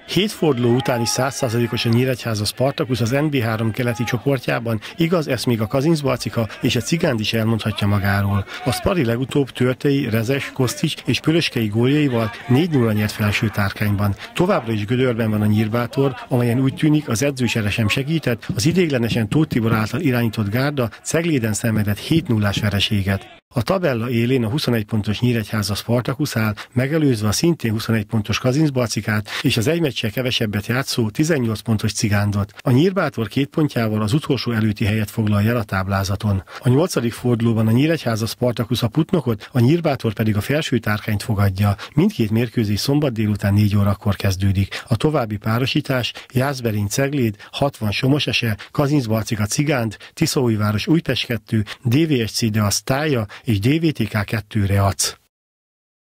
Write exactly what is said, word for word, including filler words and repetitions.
Hét forduló után is száz százalékos a Nyíregyháza Spartacus az en bé három keleti csoportjában, igaz, ezt még a Kazincbarcika és a Cigánd is elmondhatja magáról. A Spari legutóbb Törtei, Rezes, Kosztics és Pöröskei góljaival négy nulla nyert felső tárkányban. Továbbra is gödörben van a Nyírbátor, amelyen úgy tűnik az edzősere sem segített, az ideiglenesen Tóth Tibor által irányított gárda Cegléden szenvedett hét nullás vereséget. A tabella élén a huszonegy pontos Nyíregyháza Spartacus áll, megelőzve a szintén huszonegy pontos Kazincbarcikát és az egy meccsel kevesebbet játszó tizennyolc pontos Cigándot. A Nyírbátor két pontjával az utolsó előtti helyet foglalja el a táblázaton. A nyolcadik fordulóban a Nyíregyháza Spartacus a Putnokot, a Nyírbátor pedig a felső tárkányt fogadja. Mindkét mérkőzés szombat délután négy órakor kezdődik. A további párosítás Jászberény Cegléd, hatvan Somosese, Kazincbarcika Cigánd, Tiszaújváros Újpest kettő, dé vé es cé Deasz Tája és dé vé té ká kettő Reac.